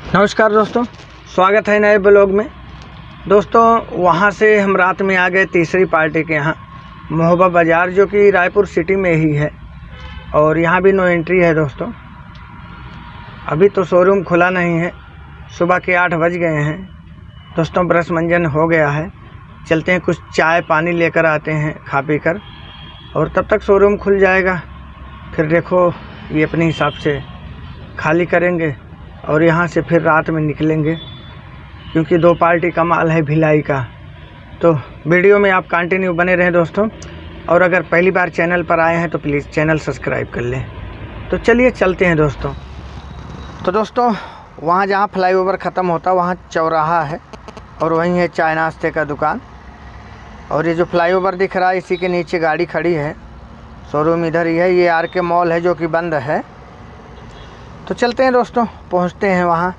नमस्कार दोस्तों, स्वागत है नए ब्लॉग में। दोस्तों वहाँ से हम रात में आ गए तीसरी पार्टी के यहाँ महोबा बाज़ार, जो कि रायपुर सिटी में ही है, और यहाँ भी नो एंट्री है। दोस्तों अभी तो शोरूम खुला नहीं है, सुबह के 8 बज गए हैं। दोस्तों ब्रश मंजन हो गया है, चलते हैं कुछ चाय पानी लेकर आते हैं खा पी कर, और तब तक शोरूम खुल जाएगा। फिर देखो ये अपने हिसाब से खाली करेंगे और यहाँ से फिर रात में निकलेंगे, क्योंकि 2 पार्टी का माल है भिलाई का। तो वीडियो में आप कंटिन्यू बने रहें दोस्तों, और अगर पहली बार चैनल पर आए हैं तो प्लीज़ चैनल सब्सक्राइब कर लें। तो चलिए चलते हैं दोस्तों। तो दोस्तों वहाँ जहाँ फ्लाईओवर ख़त्म होता वहाँ चौराहा है, और वहीं है चाय नाश्ते का दुकान। और ये जो फ्लाईओवर दिख रहा है इसी के नीचे गाड़ी खड़ी है, शोरूम इधर ही है। ये आर.के. मॉल है जो कि बंद है। तो चलते हैं दोस्तों, पहुंचते हैं वहाँ।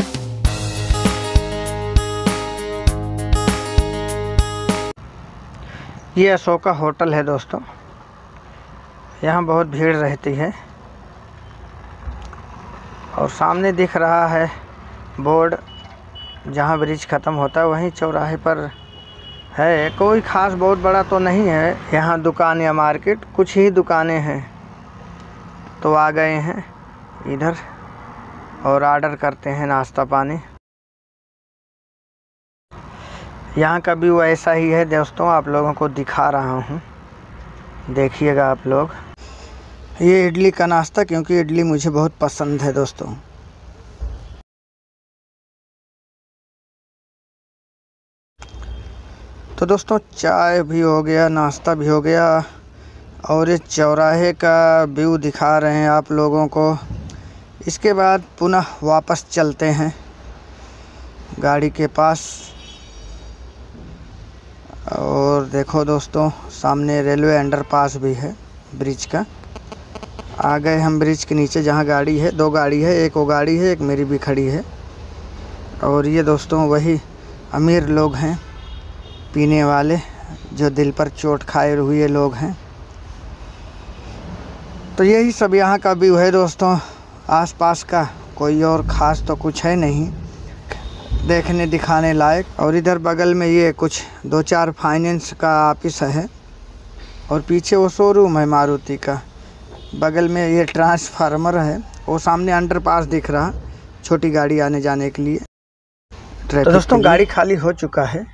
ये अशोका होटल है दोस्तों, यहाँ बहुत भीड़ रहती है। और सामने दिख रहा है बोर्ड, जहाँ ब्रिज ख़त्म होता है वहीं चौराहे पर है। कोई ख़ास बहुत बड़ा तो नहीं है यहाँ दुकान या मार्केट, कुछ ही दुकानें हैं। तो आ गए हैं इधर और ऑर्डर करते हैं नाश्ता पानी। यहाँ का व्यू ऐसा ही है दोस्तों, आप लोगों को दिखा रहा हूँ, देखिएगा आप लोग। ये इडली का नाश्ता, क्योंकि इडली मुझे बहुत पसंद है दोस्तों। तो दोस्तों चाय भी हो गया, नाश्ता भी हो गया, और ये चौराहे का व्यू दिखा रहे हैं आप लोगों को। इसके बाद पुनः वापस चलते हैं गाड़ी के पास। और देखो दोस्तों सामने रेलवे अंडरपास भी है ब्रिज का। आ गए हम ब्रिज के नीचे, जहाँ गाड़ी है, 2 गाड़ी है, एक वो गाड़ी है, एक मेरी भी खड़ी है। और ये दोस्तों वही अमीर लोग हैं पीने वाले, जो दिल पर चोट खाए हुए लोग हैं। तो यही सब यहाँ का व्यू है दोस्तों। आसपास का कोई और ख़ास तो कुछ है नहीं देखने दिखाने लायक। और इधर बगल में ये कुछ 2-4 फाइनेंस का ऑफिस है, और पीछे वो शोरूम है मारुति का। बगल में ये ट्रांसफार्मर है, वो सामने अंडरपास दिख रहा, छोटी गाड़ी आने जाने के लिए। तो दोस्तों गाड़ी खाली हो चुका है,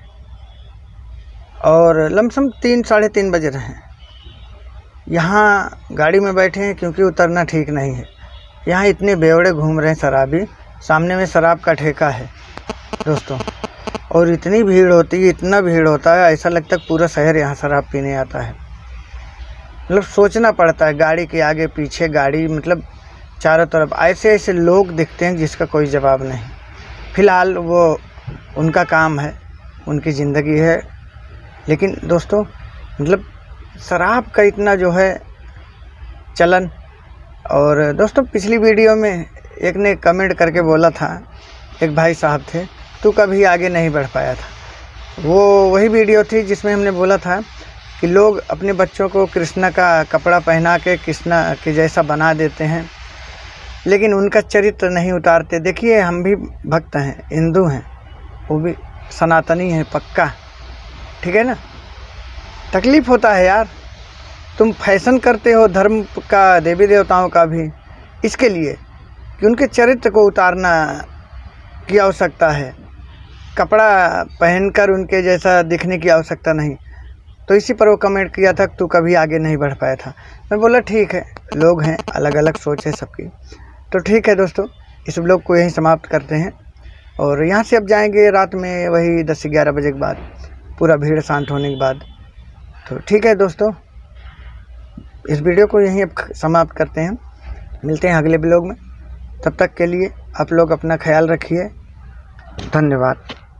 और लमसम 3 साढ़े 3 बज रहे हैं। यहाँ गाड़ी में बैठे हैं क्योंकि उतरना ठीक नहीं है। यहाँ इतने बेवड़े घूम रहे हैं शराबी, सामने में शराब का ठेका है दोस्तों। और इतनी भीड़ होती है, इतना भीड़ होता है, ऐसा लगता है पूरा शहर यहाँ शराब पीने आता है। मतलब सोचना पड़ता है, गाड़ी के आगे पीछे गाड़ी, मतलब चारों तरफ ऐसे ऐसे लोग दिखते हैं जिसका कोई जवाब नहीं। फ़िलहाल वो उनका काम है, उनकी ज़िंदगी है। लेकिन दोस्तों मतलब शराब का इतना जो है चलन। और दोस्तों पिछली वीडियो में एक ने कमेंट करके बोला था, एक भाई साहब थे, तू कभी आगे नहीं बढ़ पाया था। वो वही वीडियो थी जिसमें हमने बोला था कि लोग अपने बच्चों को कृष्णा का कपड़ा पहना के कृष्णा के जैसा बना देते हैं, लेकिन उनका चरित्र नहीं उतारते। देखिए हम भी भक्त हैं, हिंदू हैं, वो भी सनातनी हैं पक्का, ठीक है ना। तकलीफ़ होता है यार, तुम फैशन करते हो धर्म का, देवी देवताओं का भी, इसके लिए कि उनके चरित्र को उतारना की आवश्यकता है। कपड़ा पहनकर उनके जैसा दिखने की आवश्यकता नहीं। तो इसी पर वो कमेंट किया था, तू कभी आगे नहीं बढ़ पाया था। मैं बोला ठीक है, लोग हैं, अलग अलग सोच है सबकी। तो ठीक है दोस्तों, इस ब्लॉग को यहीं समाप्त करते हैं। और यहाँ से अब जाएंगे रात में वही 10-11 बजे के बाद, पूरा भीड़ शांत होने के बाद। तो ठीक है दोस्तों, इस वीडियो को यहीं अब समाप्त करते हैं। मिलते हैं अगले ब्लॉग में, तब तक के लिए आप लोग अपना ख्याल रखिए। धन्यवाद।